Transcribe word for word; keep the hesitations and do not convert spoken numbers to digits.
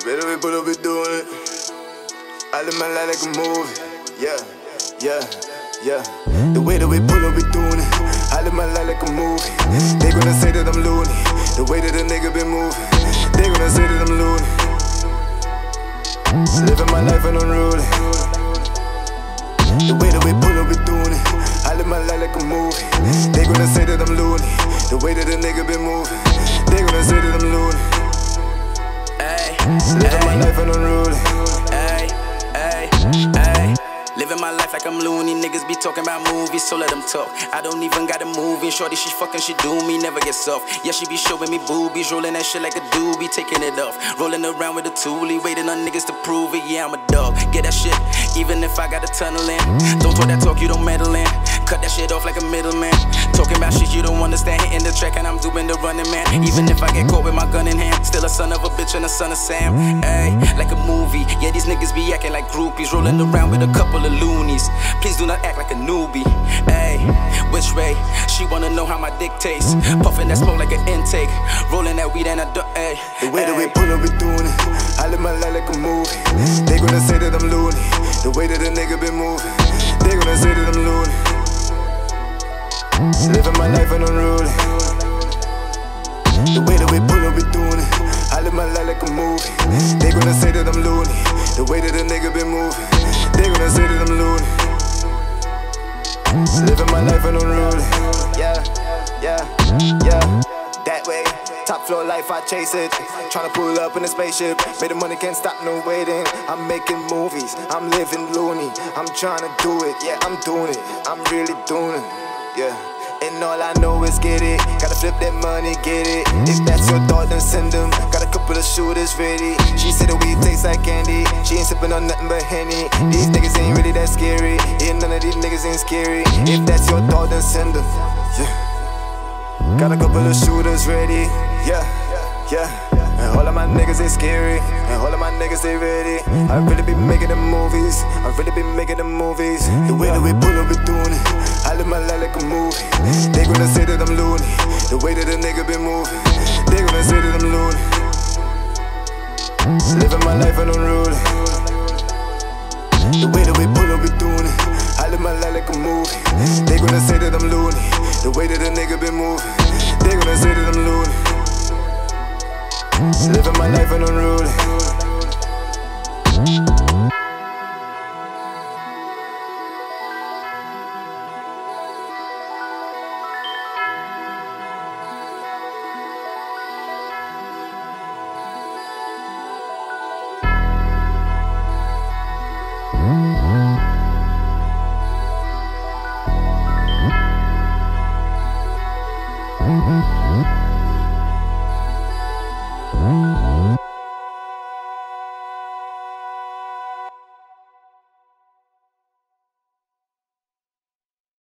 way that we pull up, we doing it. I live my life like a movie. Yeah, yeah, yeah. The way that we pull up, we doing it. I live my life like a movie. They gonna say that I'm loony. The way that a nigga been moving. They gonna say that I'm loony. Living my life and unruly. The way that we pull up, we doing it. I live my life like a movie. They gonna say that I'm loony. The way that a nigga been moving. They gonna say that I'm loony. Living my life and unruly. Ay, ay, ay. Living my life like I'm loony. Niggas be talking about movies, so let them talk. I don't even got a movie. Shorty, she fucking, she do me, never get soft. Yeah, she be showing me boobies, rolling that shit like a doobie, taking it off. Rolling around with a toolie, waiting on niggas to prove it. Yeah, I'm a dog, get that shit, even if I got a tunnel in. Don't talk that talk, you don't meddle in. Cut that shit off like a middleman. Talking about shit you don't understand, hitting the track and I'm doing the running man. Even if I get caught with my gun in hand, still a son of a bitch and a son of Sam. Ay, like a movie, yeah, these niggas be acting like groupies, rolling around with a couple of loonies. Please do not act like a newbie. Ay, which way? She wanna know how my dick tastes. Puffing that smoke like an intake, rolling that weed and I do. Ay, the way that we pull up, we doing it. I live my life like a movie. They gonna say that I'm loony. The way that a nigga been moving. They gonna say that I'm loony. Living my life and unruly. The way that we pull up, we doing it. I live my life like a movie. They gonna say that I'm loony. The way that a nigga been moving. They gonna say that I'm loony. Living my life and unruly. Yeah, yeah, yeah. That way, top floor life, I chase it. Tryna pull up in a spaceship. Made the money, can't stop, no waiting. I'm making movies, I'm living loony. I'm tryna do it, yeah, I'm doing it. I'm really doing it, yeah. And all I know is get it. Gotta flip that money, get it. If that's your thought, then send them. Got a couple of shooters ready. She said the weed tastes like candy. She ain't sipping on nothing but Henny. These niggas ain't really that scary. Yeah, none of these niggas ain't scary. If that's your thought, then send them. Yeah. Got a couple of shooters ready. Yeah, yeah. And all of my niggas, they scary. And all of my niggas, they ready. I really be making them movies. I really be making them movies. The way that we pull up, we doing it. I live my life like a movie. They gonna say that I'm loony. The way that a nigga been moving. They gonna say that I'm loony. Living my life and unruly. The way that we pull up, we doing it. I live my life like a movie. They gonna say that I'm loony. The way that a nigga been moving. They gonna say that I'm loony. Living my life and unruly. Mm-hmm.